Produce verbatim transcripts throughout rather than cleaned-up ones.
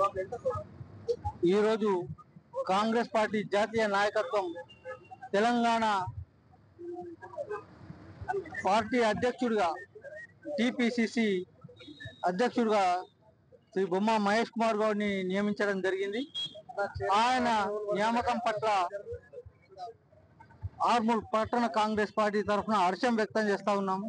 ఈ రోజు కాంగ్రెస్ పార్టీ జాతీయ నాయకత్వం తెలంగాణ పార్టీ అధ్యక్షుడిగా టిపిసిసి అధ్యక్షుడిగా శ్రీ బొమ్మ మహేష్ కుమార్ గౌడ్ని నియమించడం జరిగింది. ఆయన నియామకం పట్ల ఆర్మూర్ పట్టణ కాంగ్రెస్ పార్టీ తరఫున హర్షం వ్యక్తం చేస్తా ఉన్నాము.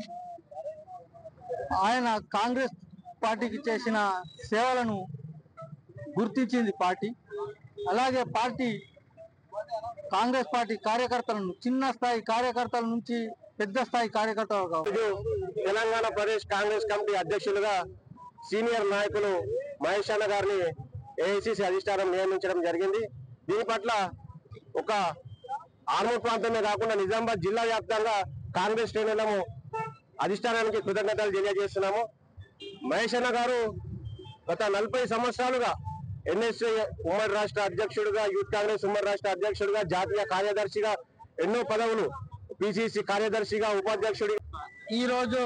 ఆయన కాంగ్రెస్ పార్టీకి చేసిన సేవలను గుర్తించింది పార్టీ. అలాగే పార్టీ కాంగ్రెస్ పార్టీ కార్యకర్తలను చిన్న స్థాయి కార్యకర్తల నుంచి పెద్ద స్థాయి కార్యకర్తలు తెలంగాణ ప్రదేశ్ కాంగ్రెస్ కమిటీ అధ్యక్షులుగా సీనియర్ నాయకులు మహేష్ అన్న గారిని ఏఐసిసి అధిష్టానం నియమించడం జరిగింది. దీని పట్ల ఒక ఆర్మూర్ ప్రాంతమే కాకుండా నిజామాబాద్ జిల్లా వ్యాప్తంగా కాంగ్రెస్ శ్రేణులను అధిష్టానానికి కృతజ్ఞతలు తెలియజేస్తున్నాము. మహేష్ అన్న గారు గత నలభై సంవత్సరాలుగా ఎన్ఎస్ఏ ఉమ్మడి రాష్ట్ర అధ్యక్షుడిగా, యూత్ కాంగ్రెస్ ఉమ్మడి రాష్ట్ర అధ్యక్షుడిగా, జాతీయ కార్యదర్శిగా ఎన్నో పదవులు, పిసిసి కార్యదర్శిగా, ఉపాధ్యక్షుడి ఈ రోజు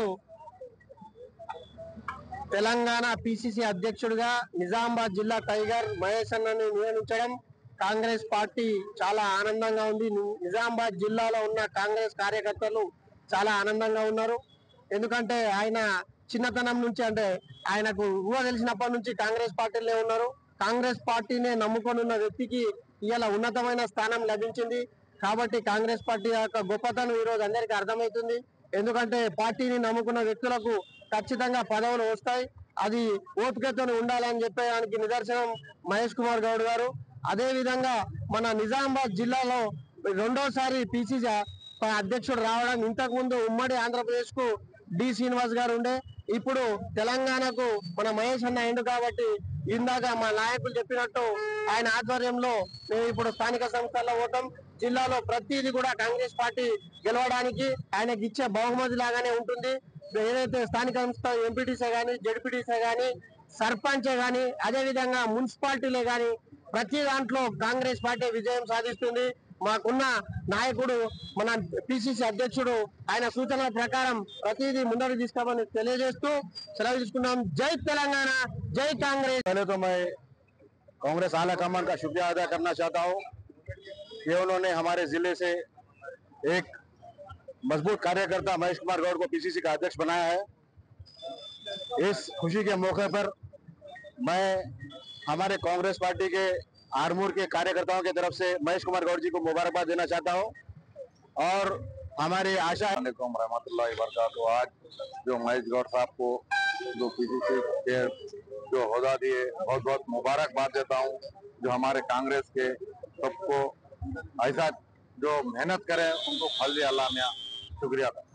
తెలంగాణ పిసిసి అధ్యక్షుడిగా నిజామాబాద్ జిల్లా టైగర్ మహేష్ అన్నని నియమించడం కాంగ్రెస్ పార్టీ చాలా ఆనందంగా ఉంది. నిజామాబాద్ జిల్లాలో ఉన్న కాంగ్రెస్ కార్యకర్తలు చాలా ఆనందంగా ఉన్నారు. ఎందుకంటే ఆయన చిన్నతనం నుంచి, అంటే ఆయనకు ఊహ తెలిసినప్పటి నుంచి కాంగ్రెస్ పార్టీలో ఉన్నారు. కాంగ్రెస్ పార్టీనే నమ్ముకొని ఉన్న వ్యక్తికి ఇవాళ ఉన్నతమైన స్థానం లభించింది. కాబట్టి కాంగ్రెస్ పార్టీ యొక్క గొప్పతనం ఈ రోజు అందరికీ అర్థమవుతుంది. ఎందుకంటే పార్టీని నమ్ముకున్న వ్యక్తులకు ఖచ్చితంగా పదవులు వస్తాయి. అది ఓపికతో ఉండాలని చెప్పేదానికి నిదర్శనం మహేష్ కుమార్ గౌడ్ గారు. అదే విధంగా మన నిజామాబాద్ జిల్లాలో రెండోసారి పిసిసి అధ్యక్షుడు రావడం, ఇంతకు ముందు ఉమ్మడి ఆంధ్రప్రదేశ్ కు డి శ్రీనివాస్ గారు ఉండే, ఇప్పుడు తెలంగాణకు మన మహేష్ అన్న అయిండు. కాబట్టి ఇందాక మా నాయకులు చెప్పినట్టు ఆయన ఆధ్వర్యంలో మేము ఇప్పుడు స్థానిక సంస్థల్లో పోతాం. జిల్లాలో ప్రతిదీ కూడా కాంగ్రెస్ పార్టీ గెలవడానికి ఆయనకి ఇచ్చే బహుమతి లాగానే ఉంటుంది. ఏదైతే స్థానిక సంస్థ ఎంపీటీసీ గానీ, జడ్పీటీసీ గానీ, సర్పంచే గానీ, అదే విధంగా మున్సిపాలిటీలే గానీ ప్రతి దాంట్లో కాంగ్రెస్ పార్టీ విజయం సాధిస్తుంది. మాకున్న నాయకుడు మన పిసిసి అధ్యక్షుడు ఆయన సూచనల ప్రకారం ప్రతిదీ ముందడు తీసుకోమని తెలియజేస్తూ సెలవు తీసుకున్నాం. జై తెలంగాణ, జై कांग्रेस। पहले तो मैं कांग्रेस आला कमान का शुक्रिया अदा करना चाहता हूं कि उन्होंने हमारे जिले से एक मजबूत कार्यकर्ता महेश कुमार गौड़ को पीसीसी का अध्यक्ष बनाया है। इस खुशी के मौके पर मैं हमारे कांग्रेस पार्टी के आरमूर के कार्यकर्ताओं की तरफ से महेश कुमार गौड़ जी को मुबारकबाद देना चाहता हूं और हमारी आशा है रहमतुल्लाहि व बरकातहू। आज जो महेश गौड़ साहब को जो पीसीसी के जो होदा दिए, बहुत बहुत मुबारकबाद देता हूं। जो हमारे कांग्रेस के सबको ऐसा जो मेहनत करें उनको फल दे अल्लाह मियां। शुक्रिया।